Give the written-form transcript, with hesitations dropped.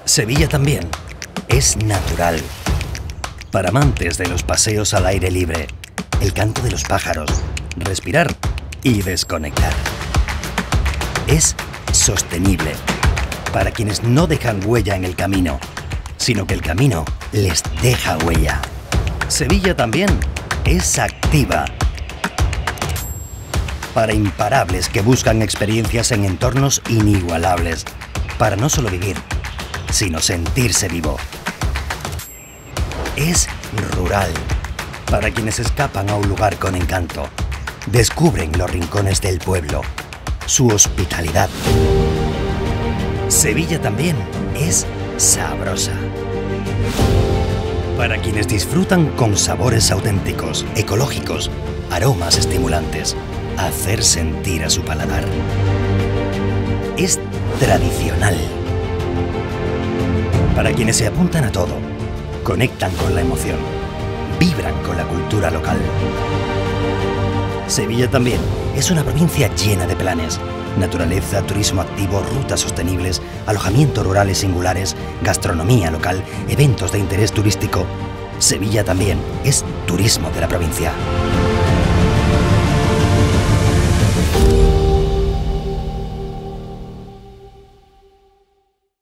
Sevilla también es natural. Para amantes de los paseos al aire libre, el canto de los pájaros, respirar y desconectar. Es sostenible. Para quienes no dejan huella en el camino, sino que el camino les deja huella. Sevilla también es activa. Para imparables que buscan experiencias en entornos inigualables. Para no solo vivir, sino sentirse vivo. Es rural. Para quienes escapan a un lugar con encanto, descubren los rincones del pueblo, su hospitalidad. Sevilla también es sabrosa. Para quienes disfrutan con sabores auténticos, ecológicos, aromas estimulantes, hacer sentir a su paladar. Es tradicional. Para quienes se apuntan a todo, conectan con la emoción, vibran con la cultura local. Sevilla también es una provincia llena de planes. Naturaleza, turismo activo, rutas sostenibles, alojamientos rurales singulares, gastronomía local, eventos de interés turístico. Sevilla también es turismo de la provincia.